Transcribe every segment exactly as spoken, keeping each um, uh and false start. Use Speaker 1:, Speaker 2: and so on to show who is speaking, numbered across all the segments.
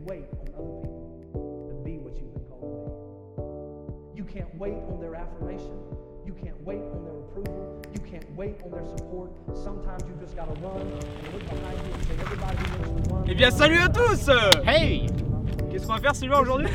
Speaker 1: wait on other people to be what you've been called to be. You can't wait on their affirmation. You can't wait on their approval. You can't wait on their support. Sometimes you just gotta run and look behind you and say everybody who wants to run.
Speaker 2: Eh bien salut à tous.
Speaker 3: Hey.
Speaker 2: Qu'est-ce qu'on va faire Sylvain aujourd'hui?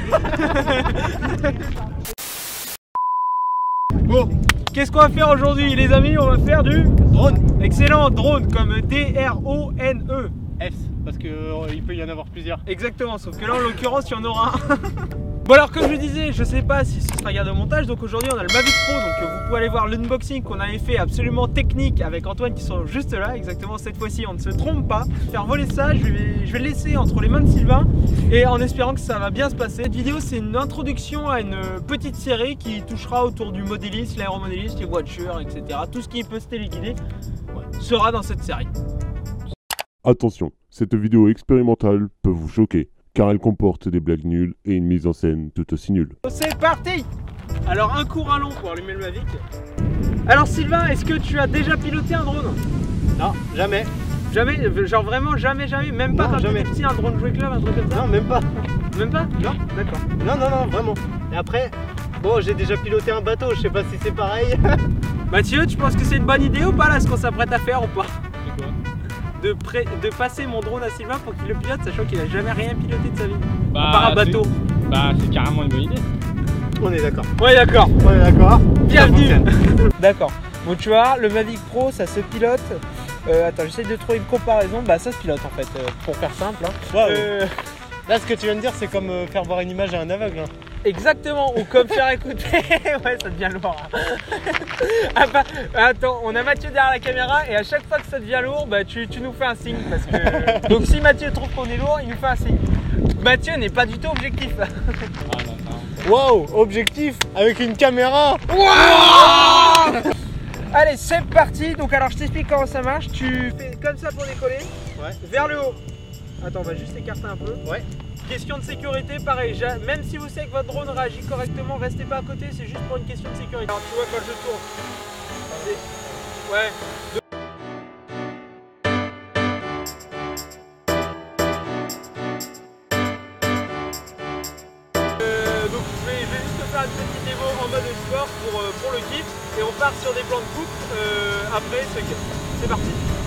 Speaker 2: Bon, qu'est-ce qu'on va faire aujourd'hui les amis? On va faire du
Speaker 3: drone.
Speaker 2: Excellent, drone comme D R O N E.
Speaker 3: S, parce qu'il euh, peut y en avoir plusieurs.
Speaker 2: Exactement, sauf que là en l'occurrence il y en aura un. Bon alors comme je disais, je sais pas si ce sera gardé au montage, donc aujourd'hui on a le Mavic Pro, donc vous pouvez aller voir l'unboxing qu'on avait fait absolument technique avec Antoine qui sont juste là, exactement cette fois-ci on ne se trompe pas. Faire voler ça, je vais, je vais le laisser entre les mains de Sylvain et en espérant que ça va bien se passer. Cette vidéo c'est une introduction à une petite série qui touchera autour du modélisme, l'aéromodélisme, les voitures, et cetera. Tout ce qui peut se téléguider sera dans cette série.
Speaker 4: Attention, cette vidéo expérimentale peut vous choquer, car elle comporte des blagues nulles et une mise en scène tout aussi nulle.
Speaker 2: C'est parti! Alors un court rallonge pour allumer le Mavic. Alors Sylvain, est-ce que tu as déjà piloté un drone?
Speaker 3: Non, jamais.
Speaker 2: Jamais? Genre vraiment jamais, jamais? Même pas
Speaker 3: non,
Speaker 2: quand tu étais petit, un drone jouet club, un truc comme ça?
Speaker 3: Non, même pas.
Speaker 2: Même pas? Non? D'accord.
Speaker 3: Non, non, non, vraiment. Et après, bon, j'ai déjà piloté un bateau, je sais pas si c'est pareil.
Speaker 2: Mathieu, tu penses que c'est une bonne idée ou pas là, ce qu'on s'apprête à faire ou pas?
Speaker 3: C'est quoi?
Speaker 2: De, pré de passer mon drone à Sylvain pour qu'il le pilote, sachant qu'il a jamais rien piloté de sa vie.
Speaker 5: Bah,
Speaker 2: à part un bateau.
Speaker 5: Bah, c'est carrément une bonne idée.
Speaker 3: On est d'accord.
Speaker 2: Ouais, d'accord.
Speaker 3: On est d'accord.
Speaker 2: Bienvenue. D'accord. Bon, tu vois, le Mavic Pro, ça se pilote. Euh, attends, j'essaie de trouver une comparaison. Bah, ça se pilote en fait, euh, pour faire simple. Hein.
Speaker 3: Wow.
Speaker 2: Euh...
Speaker 3: Là, ce que tu viens de dire, c'est comme euh, faire voir une image à un aveugle. Hein.
Speaker 2: Exactement, ou comme faire écouter. Ouais, ça devient lourd. Hein. Ah bah, attends, on a Mathieu derrière la caméra et à chaque fois que ça devient lourd, bah, tu, tu nous fais un signe. Parce que... Donc si Mathieu trouve qu'on est lourd, il nous fait un signe. Mathieu n'est pas du tout objectif.
Speaker 5: Ah, non, non.
Speaker 3: Wow, objectif avec une caméra.
Speaker 2: Wow. Allez, c'est parti. Donc alors je t'explique comment ça marche. Tu fais comme ça pour décoller.
Speaker 3: Ouais.
Speaker 2: Vers le haut. Attends, on va juste écarter un peu.
Speaker 3: Ouais.
Speaker 2: Question de sécurité, pareil, même si vous savez que votre drone réagit correctement, restez pas à côté, c'est juste pour une question de sécurité. Alors tu vois quand je tourne, ouais. Euh, donc je vais, je vais juste te faire une petite démo en mode sport pour, euh, pour le kiff et on part sur des plans de coupe euh, après ce kiff. C'est parti.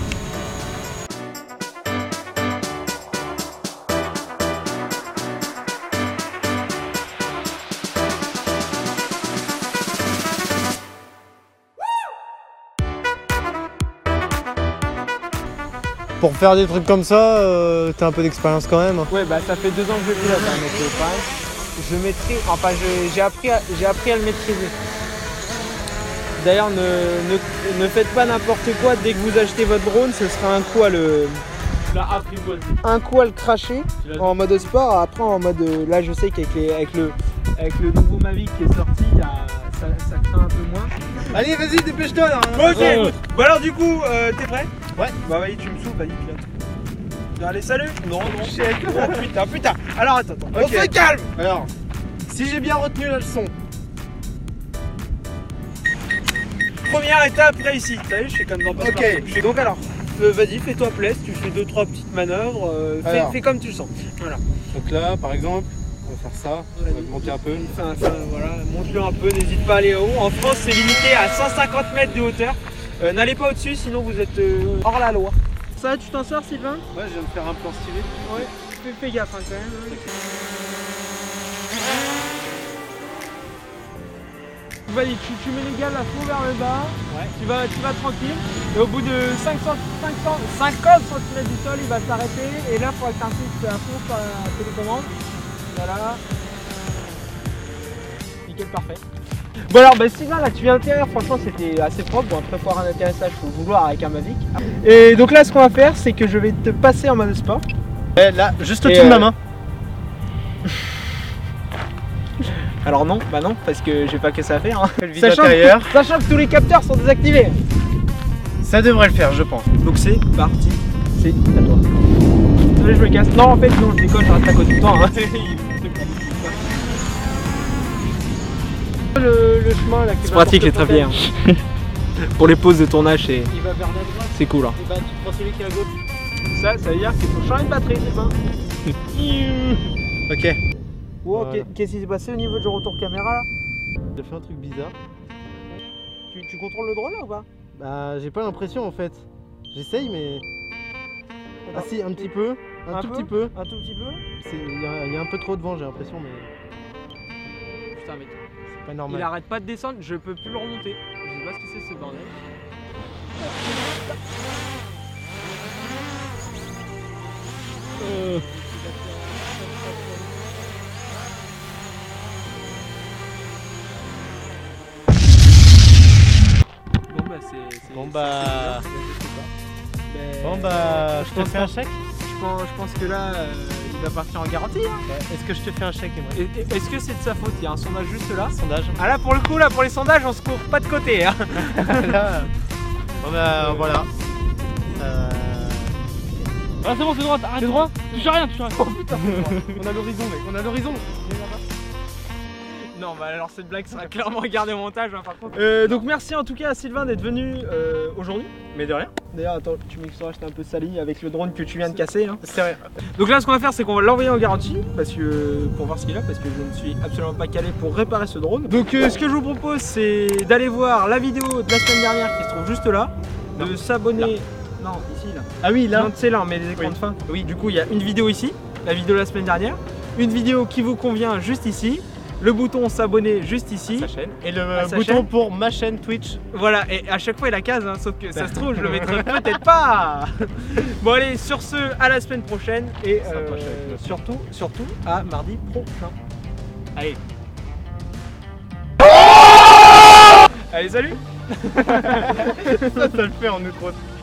Speaker 3: Pour faire des trucs comme ça, euh, t'as un peu d'expérience quand même.
Speaker 2: Ouais, bah ça fait deux ans que je pilote, hein, donc euh, quand même, je maîtrise, enfin j'ai appris, appris à le maîtriser. D'ailleurs, ne, ne, ne faites pas n'importe quoi dès que vous achetez votre drone, ce sera un coup à le, un coup à le cracher en mode sport. Après en mode, là je sais qu'avec avec le, avec le nouveau Mavic qui est sorti, y a, ça, ça craint un peu moins.
Speaker 3: Allez, vas-y, dépêche-toi là.
Speaker 2: Ok. Oh. Bon alors du coup, euh, t'es prêt?
Speaker 3: Ouais.
Speaker 2: Bah vas-y, tu me saoules, vas-y pilote. Allez, salut. Non, non. Oh putain, putain. Alors attends, attends.
Speaker 3: Okay.
Speaker 2: On se calme.
Speaker 3: Alors, si j'ai bien retenu la leçon.
Speaker 2: Première étape réussie. T'as vu, je fais comme dans Passe
Speaker 3: Ok.
Speaker 2: Partout. Donc alors, euh, vas-y, fais-toi plaisir. Tu fais deux trois petites manœuvres. Euh, fais, fais comme tu le sens. Voilà.
Speaker 3: Donc là, par exemple, on va faire ça. On va le monter un peu.
Speaker 2: Enfin, enfin, voilà, monte-le un peu. N'hésite pas à aller haut. En France, c'est limité à cent cinquante mètres de hauteur. Euh, N'allez pas au-dessus, sinon vous êtes euh, hors la loi. Ça, tu t'en sors, Sylvain?
Speaker 3: Ouais, je viens de faire un plan stylé.
Speaker 2: Ouais. Fais, fais gaffe hein, quand même. Hein. Vas-y, tu, tu mets les gars à fond vers le bas.
Speaker 3: Ouais.
Speaker 2: Tu vas, tu vas tranquille. Et au bout de cinq cents, cinq cents, cinquante centimètres du sol, il va s'arrêter. Et là, il faudra que tu insistes à fond sur la télécommande. Voilà. Nickel, parfait. Bon alors bah Sylvain, là tu viens l'intérieur, franchement c'était assez propre. Bon après pour avoir un atterrissage faut vouloir avec un Mavic. Et donc là ce qu'on va faire c'est que je vais te passer en mode sport.
Speaker 3: Ouais, là, juste au-dessus
Speaker 2: euh...
Speaker 3: de ma main.
Speaker 2: Alors non, bah non, parce que j'ai pas que ça à faire. Hein.
Speaker 3: Sachant, que,
Speaker 2: sachant que tous les capteurs sont désactivés.
Speaker 3: Ça devrait le faire je pense.
Speaker 2: Donc c'est parti, c'est à toi. Désolé je me casse. Non en fait non je déconne, je reste à côté du temps. Hein. Le, le chemin là, c'est pratique les trépieds. Pour les pauses de tournage, c'est c'est cool. Hein.
Speaker 3: Et bah, tu prends celui qui est à gauche.
Speaker 2: Ça, ça veut dire qu'il faut changer de batterie, c'est ça.
Speaker 3: Ok.
Speaker 2: Oh,
Speaker 3: Voilà.
Speaker 2: qu'est-ce qui s'est passé au niveau du retour caméra là?
Speaker 3: J'ai fait un truc bizarre.
Speaker 2: tu, tu contrôles le drone là ou pas?
Speaker 3: Bah j'ai pas l'impression en fait. J'essaye mais... Ah si, un petit peu. Un,
Speaker 2: Un
Speaker 3: tout
Speaker 2: peu
Speaker 3: petit peu.
Speaker 2: Un tout petit peu?
Speaker 3: Il y, a- y a un peu trop de vent j'ai l'impression mais
Speaker 2: Putain mec,
Speaker 3: c'est pas
Speaker 2: il
Speaker 3: normal.
Speaker 2: arrête pas de descendre, je peux plus le remonter. Je sais pas ce que c'est ce bordel.
Speaker 5: Euh,
Speaker 2: Bon bah c'est... c'est-
Speaker 3: Bon
Speaker 2: c'est-
Speaker 3: bah-
Speaker 2: c'est bizarre, je sais pas. Mais-
Speaker 3: Bon bah je te
Speaker 2: pense
Speaker 3: fais un chèque.
Speaker 2: Je pense, je pense que là, euh, il va partir en garantie. Hein.
Speaker 3: Est-ce que je te fais un chèque Emre?
Speaker 2: Et- et- Est-ce que c'est de sa faute? Il y a un sondage juste là.
Speaker 3: Sondage.
Speaker 2: Ah là pour le coup, là pour les sondages, on se court pas de côté. Hein.
Speaker 3: Là, bon bah voilà. Euh...
Speaker 5: Ah, c'est bon, c'est droit, arrête droit. Touche à rien, touche à rien.
Speaker 2: Oh putain,
Speaker 3: On a l'horizon mec, on a l'horizon.
Speaker 2: non, bah alors cette blague sera clairement gardée au montage hein, par contre. Euh, donc merci en tout cas à Sylvain d'être venu euh, aujourd'hui, mais de rien. D'ailleurs, attends, tu m'excuseras, j'étais un peu sali avec le drone que tu viens de casser. Hein.
Speaker 3: C'est vrai.
Speaker 2: Donc là, ce qu'on va faire, c'est qu'on va l'envoyer en garantie parce que, pour voir ce qu'il a, parce que je ne suis absolument pas calé pour réparer ce drone. Donc euh, ce que je vous propose, c'est d'aller voir la vidéo de la semaine dernière qui se trouve juste là, de s'abonner. Non, ici là.
Speaker 3: Ah oui là.
Speaker 2: Non, tu sais là, on met les écrans
Speaker 3: Oui.
Speaker 2: de fin. Oui, du coup, il y a une vidéo ici, la vidéo de la semaine dernière, une vidéo qui vous convient juste ici, le bouton s'abonner juste ici.
Speaker 3: Sa chaîne. Et le
Speaker 2: À sa
Speaker 3: bouton
Speaker 2: chaîne.
Speaker 3: pour ma chaîne Twitch.
Speaker 2: Voilà, et à chaque fois il a case, hein, sauf que ça se trouve, je le mettrai peut-être pas. Bon allez, sur ce, à la semaine prochaine et
Speaker 3: Ça
Speaker 2: euh,
Speaker 3: prochaine, bien sûr.
Speaker 2: surtout, surtout à mardi prochain.
Speaker 3: Allez.
Speaker 2: Allez, salut.
Speaker 3: Ça, ça le fait en outro.